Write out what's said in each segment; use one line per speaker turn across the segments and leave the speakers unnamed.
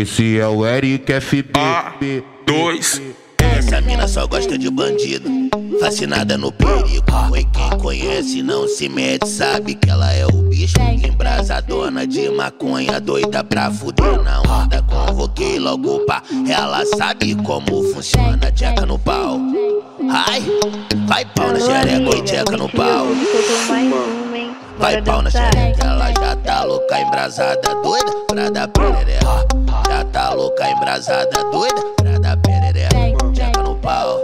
Esse é o Eric FB.
A2.
Essa mina só gosta de bandido, fascinada no perigo. Foi quem conhece, não se mete, sabe que ela é o bicho. Embrasadona de maconha, doida pra fuder na onda. Convoquei logo pra ela, sabe como funciona. Tcheca no pau, ai, vai pau na xereca e tcheca no pau. Vai pau na xereca, ela já tá louca, embrasada, doida pra dar perereca. Já tá louca, embrasada, doida pra dar perereca. Tcheca no pau,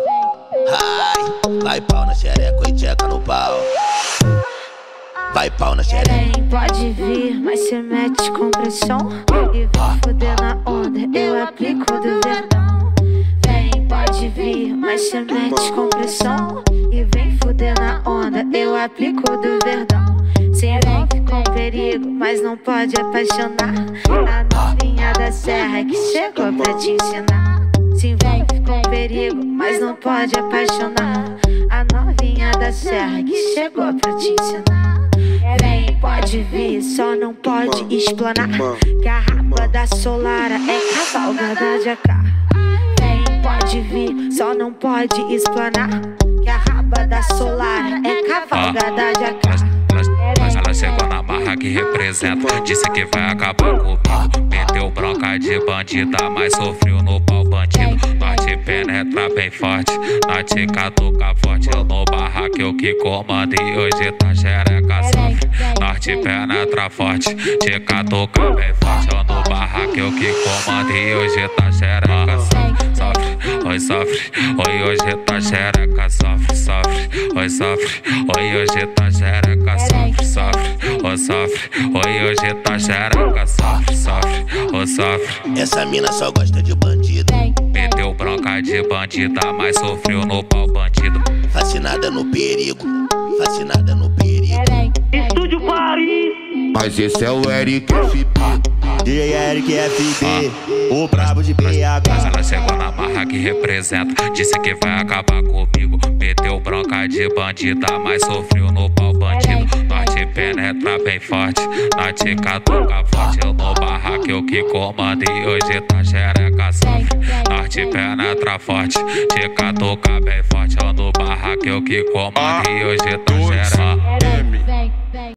ai, vai pau na xereca e tcheca no pau. Vai pau na xereca.
Pode vir, mas se mete com pressão e vem fuder na onda, eu aplico do verdão. Vem, pode vir, mas se mete com pressão e vem fuder na onda, eu aplico do verdão. Sim, vem com perigo, mas não pode apaixonar a novinha da serra que chegou pra te ensinar. Sim, vem com perigo, mas não pode apaixonar a novinha da serra que chegou pra te ensinar. Vem, pode vir, só não pode explanar que a raba da Solara é cavalgada de AK. Vem, pode vir, só não pode explanar que a raba da Solara é cavalgada de AK.
Ela chegou na marra que representa, disse que vai acabar comigo. Meteu bronca de bandida, mas sofreu no pau bandido. Nós te penetra bem forte, nós te catuca forte. Eu no barraco eu que comando e hoje tá xereca sofre. Nós te penetra forte, te catuca bem forte. Eu no barraco eu que comando e hoje tá xereca sofre. Oi sofre, oi hoje tá xereca sofre, sofre. Oi sofre, oi hoje tá xereca sofre, sofre. Oi sofre, oi hoje tá xereca sofre, sofre. Oi sofre.
Essa mina só gosta de bandido,
Meteu bronca de bandida, mas sofreu no pau bandido.
fascinada no perigo, fascinada no perigo.
Estúdio Paris.
Mas esse é o Eric FB.
DJ Eric FB, o brabo de
Mas
BH.
ela chegou na marra que representa, disse que vai acabar comigo. Meteu bronca de bandida, mas sofreu no pau bandido. Nós te penetra bem forte, nós te catuca forte. Eu no barraco eu que comando e hoje tá xereca sofre. Nós te penetra forte, te catuca bem forte. Eu no barraco eu que comando e hoje tá xereca.